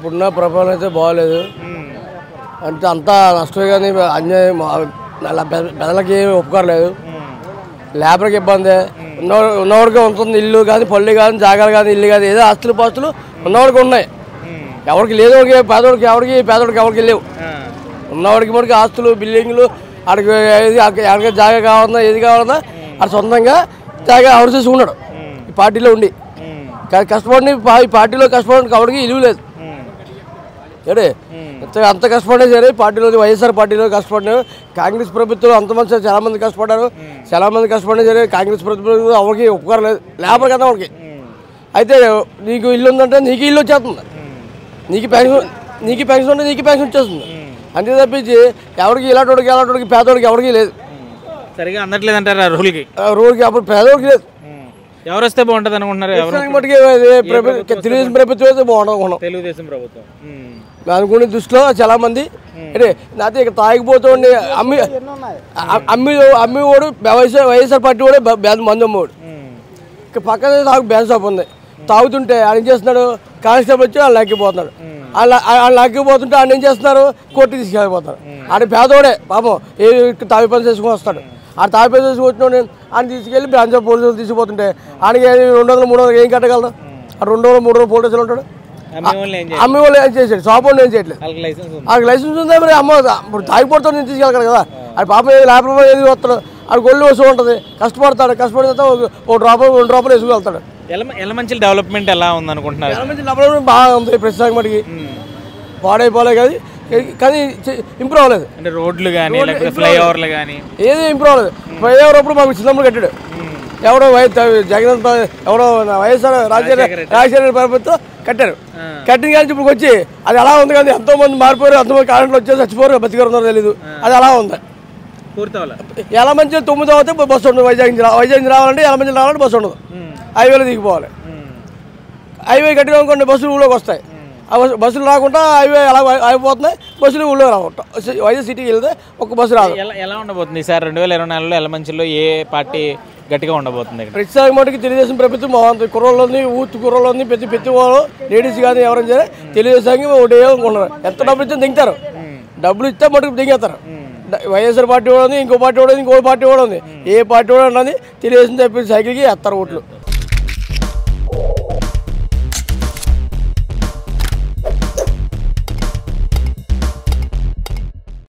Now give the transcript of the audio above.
ఇప్పుడున్న ప్రపంచం అయితే బాగోలేదు అంటే అంతా నష్టమే కానీ అన్యాయం పెదలకి ఏమి ఉపకారం లేదు లేబర్కి ఇబ్బంది ఉన్నవాడికి ఉంటుంది ఇల్లు కానీ పళ్ళు కానీ జాగాలు కానీ ఇల్లు కానీ ఏదో ఆస్తులు పాస్తులు ఉన్నవాడికి ఉన్నాయి ఎవరికి లేదు పేదోడికి ఎవరికి లేవు ఉన్నవాడికి మనకి ఆస్తులు బిల్డింగ్లు ఆడికి ఎక్కడికి జాగా కావాలన్నా ఏది కావాలన్నా అది సొంతంగా జాగా ఎవరు చేసుకున్నాడు ఈ పార్టీలో ఉండి కష్టపడి ఈ పార్టీలో కష్టపడి ఎవరికి ఇల్లు లేదు సరే అంత కష్టపడే సరే పార్టీలో వైఎస్ఆర్ పార్టీలో కష్టపడినా కాంగ్రెస్ ప్రభుత్వం అంతమంది చాలామంది కష్టపడ్డారు చాలామంది కష్టపడినా సరే కాంగ్రెస్ ప్రభుత్వం ఎవరికి ఉపకారం లేదు లేబర్ కదా వాళ్ళకి అయితే నీకు ఇల్లు ఉందంటే నీకు ఇల్లు వచ్చేస్తుంది నీకు పెన్షన్ ఉంటే నీకు పెన్షన్ వచ్చేస్తుంది అంతే తప్పించి ఎవరికి ఇలాంటి పేదోడికి ఎవరికి లేదు సరిగా అందట్లేదు అంటారా రూల్కి అప్పుడు పేదోడికి లేదు ఎవరు వస్తే బాగుంటుంది అనుకుంటున్నారు తెలుగుదేశం ప్రభుత్వం అయితే బాగుంటుంది తెలుగుదేశం ప్రభుత్వం అనుకునే దృష్టిలో చాలా మంది అంటే నాతో ఇక్కడ తాగిపోతుండే అమ్మివాడు వైఎస్ఆర్ పార్టీ కూడా మంది అమ్మవాడు ఇక్కడ పక్కన నాకు బ్యాన్ షాప్ ఉంది తాగుతుంటే ఆయన ఏం చేస్తున్నాడు కానిస్టేబుల్ వచ్చి వాళ్ళు లాక్కిపోతున్నాడు వాళ్ళు లాక్కిపోతుంటే ఆయన ఏం చేస్తున్నారు కోర్టు తీసుకెళ్ళిపోతారు ఆడ పేదోడే పాపం ఏ తాగి పని చేసుకుని వస్తాడు ఆ తాగి పని చేసుకుని వచ్చిన ఆయన తీసుకెళ్ళి బ్యాన్ షాప్ పోలీసులు తీసుకుపోతుంటే ఆయనకి 200-300 ఏం కట్టగలరు ఆ 200-300 పోలీసులు ఉంటాడు అమ్మే వాళ్ళు ఏం చేసాడు షాప్ వాళ్ళు ఏం చేయట్లేదు వాళ్ళకి లైసెన్స్ ఉందా మరి అమ్మ ఇప్పుడు తాగిపోతాడు నేను తీసుకెళ్ళగలరు కదా అది పాపం ఏది లేకపోతే ఏది వస్తాడు ఆడు గొల్లు వస్తూ ఉంటుంది కష్టపడితే 1 రూపాయలు 2 రూపాయలు వేసుకువెళ్తాడు ఎలమంచిలి డెవలప్మెంట్ ఎలా ఉంది అనుకుంటున్నారు ఎలమంచిలి డెవలప్మెంట్ బాగా ఉంది ప్రస్తుతానికి మటుకి పాడైపోలే కానీ ఇంప్రూవ్ అవ్వలేదు అంటే రోడ్లు కానీ ఫ్లైఓవర్లు కానీ ఏది ఇంప్రూవ్ అవ్వలేదు ఫ్లైఓవర్ అప్పుడు మాకు చిన్నప్పుడు కట్టాడు ఎవడో జగన్ ఎవడో వైఎస్ఆర్ రాజశేఖర ప్రభుత్వం కట్టారు కట్టిన కానీ ఇప్పుడు వచ్చి అది అలా ఉంది కానీ ఎంతో మంది మారిపోయారు ఎంతోమంది కరెంట్లు వచ్చేసి చచ్చిపోరు బతికారు ఉన్నారో తెలీదు అది అలా ఉంది ఎలమంచిలి 9 అవుతే బస్సు ఉండదు వైజాగ్ నుంచి రావాలంటే ఎలమంచిలి రావాలంటే బస్సు ఉండదు హైవేలో దిగిపోవాలి హైవే కట్టిన అనుకోండి బస్సులు ఊళ్ళోకి వస్తాయి బస్సులు రాకుండా హైవే ఎలా అయిపోతున్నాయి బస్సులు ఊళ్ళో రాకుండా వైజాగ్ సిటీకి వెళ్తే ఒక బస్సు రాదు ఎలా ఉండబోతుంది సార్ 2024లో ఎలమంచిలో ఏ పార్టీ గట్టిగా ఉండబోతుంది ప్రతిసారి మటుకు తెలుగుదేశం ప్రభుత్వం బాగుంటుంది కుర్రోళ్ళని కుర్రోళ్ళని ప్రతి వాళ్ళు లేడీస్ కానీ ఎవరైనా సరే తెలుగుదేశానికి ఒకటి అనుకుంటున్నారు ఎంత డబ్బులు ఇస్తే దిగుతారు డబ్బులు ఇస్తే మటుకు దిగేస్తారు వైఎస్ఆర్ పార్టీ కూడా ఉంది ఇంకో పార్టీ కూడా ఉంది ఇంకో పార్టీ కూడా ఉంది ఏ పార్టీ కూడా ఉన్నది తెలుగుదేశం చెప్పి సైకిల్కి వేస్తారు ఓట్లు